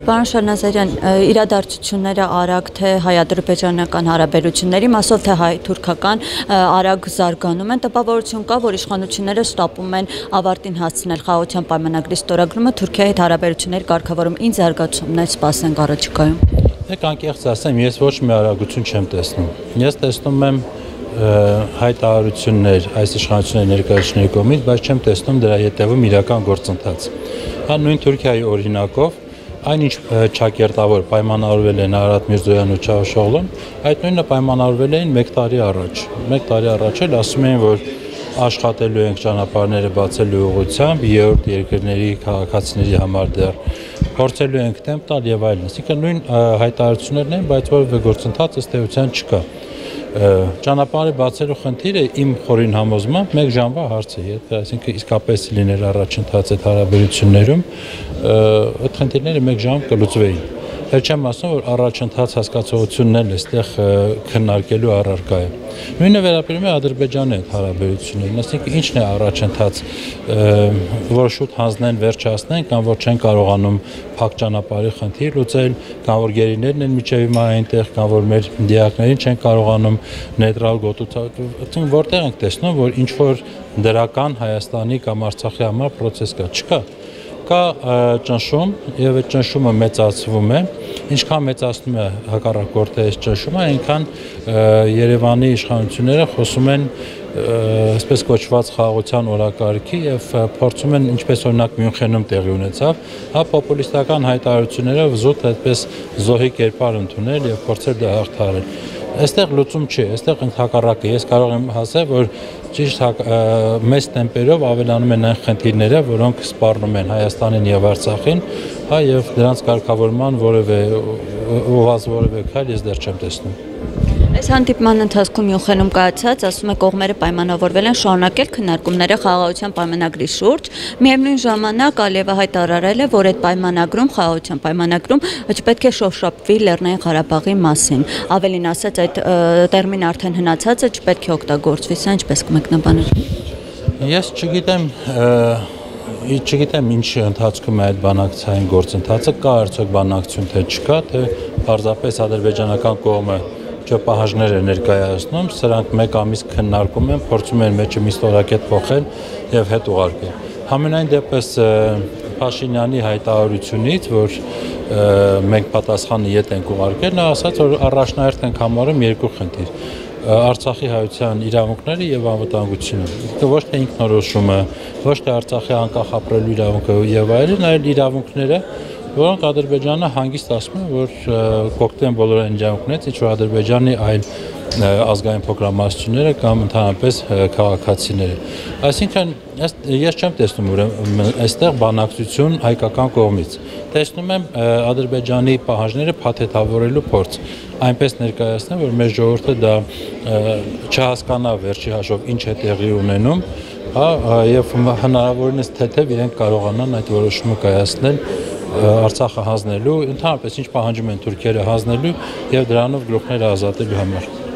Պարոն Շանազարյան, իրադարձությունները արագ թե հայ-ադրբեջանական հարաբերությունների մասով թե հայ-թուրքական արագ զարգանում են, տպավորություն կա, որ իշխանությունները ստապում են ավարտին հասցնել խաղաղության պայմանագրի ստորագրումը, Թուրքիայի հետ հարաբերությունների կարգավորում, ինչ զարգացումներ սպասենք առաջիկայում։ Եկեք անկեղծ ասեմ, ես ոչ մի արագություն չեմ տեսնում։ Ես տեսնում եմ հայտարարություններ այս իշխանությունների ներկայացուցիչների կողմից, բայց չեմ տեսնում դրա հետևում իրական գործընթաց։ Նույն Թուրքիայի օրինակով այնինչ ճակերտավոր պայմանավորվել են Արարատ Միրզոյանն ու Չավուշօղլուն, այդ նույնը պայմանավորվել էին 1 տարի առաջ։ 1 տարի առաջ էլ ասում էին, որ աշխատելու ենք ճանապարհները բացելու ուղղությամբ, երրորդ երկրների քաղաքացիների համար դեռ փորձելու ենք տեմպ տալ եւ այլն։ Այսինքն նույն հայտարարություններն են, բայց որևէ գործընթաց ըստ էության չկա։ Ճանապարհը բացելու խնդիրը իմ խորին համոզմամբ 1 ժամվա հարց է, այսինքն իսկապես լիներ առաջընթաց այդ հարաբերություններում, այդ խնդիրները 1 ժամ կլուծվեին։ Դեռ չեմ ասում, որ առաջընթաց հասկացողությունն էլ այստեղ քննարկելու առարկա է։ Նույնը վերաբերում է Ադրբեջանի հետ հարաբերություններին, այսինքն ինչն է առաջընթաց, որ շուտ հանձնեն, վերջացնեն, կամ որ չեն կարողանում փակ ճանապարհի խնդիր լուծել, կամ որ գերիներն են միջև հիմա այնտեղ, կամ որ մեր դիակներին չեն կարողանում նեյտրալ գոտու, որտեղ ենք տեսնում, որ ինչ որ դրական Հայաստանի կամ Արցախի համար պրոցես կա, չկա։ Կա ճնշում եւ այդ ճնշումը մեծացվում է, ինչքան մեծացնում է հակառակորդը այս ճնշումը, այնքան Երևանի իշխանությունները խոսում են այսպես կոչված խաղաղության օրակարգի եւ փորձում են, ինչպես օրինակ Մյունխենում տեղի ունեցավ, պոպուլիստական հայտարարություններով զուտ այդպես զոհի կերպար ընդունել եւ փորձել դա հաղթահարել։ Այստեղ լուծում չի, այստեղ ընդհակառակը ես կարող եմ ասել, որ ճիշտ մեծ տեմպերով ավելանում են այն խնդիրները, որոնք սպառնում են Հայաստանին եւ Արցախին, եւ դրանց կարգավորման որևէ քայլ ես դեռ չեմ տեսնում։ Այս հանդիպման ընթացքում Մյունխենում կայացած, ասում է, կողմերը պայմանավորվել են շարունակել քննարկումները խաղաղության պայմանագրի շուրջ, միևնույն ժամանակ Ալիևը հայտարարել է, որ այդ պայմանագրում, խաղաղության պայմանագրում չպետք է շոշափվի Լեռնային Ղարաբաղի մասին։ Ավելին ասած, այդ տերմինը արդեն հնացած է, չպետք է օգտագործվի, սա ինչպես կմեկնաբանեք։ Ես չգիտեմ ինչ ընթացքում է այդ բանակցային գործընթացը, կա արդյոք բանակցություն թե չկա, թե պարզապես ադրբեջանական կողմը չպահանջներ է ներկայացնում, սրանք 1 ամիս քննարկում են, փորձում են մեջը մի ստորակետ փոխել եւ հետ ուղարկել։ Համենայն դեպս Փաշինյանի հայտարարությունից, որ մենք պատասխանը ետ ենք ուղարկել, նա ասաց, որ առաջնահերթ ենք համարում 2 խնդիր. Արցախի հայության իրավունքները եւ անվտանգությունը։ Ոչ թե ինքնորոշումը, ոչ թե Արցախի անկախ ապրելու իրավունքը եւ այլն, այլ իրավունքները, որոնք Ադրբեջանը հանգիստ ասում է, որ կօգտեն բոլոր այն իրավունքներից, ինչ որ Ադրբեջանի այլ ազգային փոքրամասնությունները կամ ընդհանրապես քաղաքացիները։ Այսինքն ես չեմ տեսնում այստեղ բանակցություն հայկական կողմից։ Տեսնում եմ Ադրբեջանի պահանջները փաթեթավորելու փորձ, այնպես ներկայացնել, որ մեր ժողովուրդը դա չհասկանա վերջի հաշվով ինչ է տեղի ունենում, եւ հնարավորինս թեթև իրենք կարողանան այդ որոշումը կայացնել Արցախը հանձնելու, ընդհանրապես ինչ պահանջում են թուրքերը հանձնելու եւ դրանով գլուխները ազատելու համար։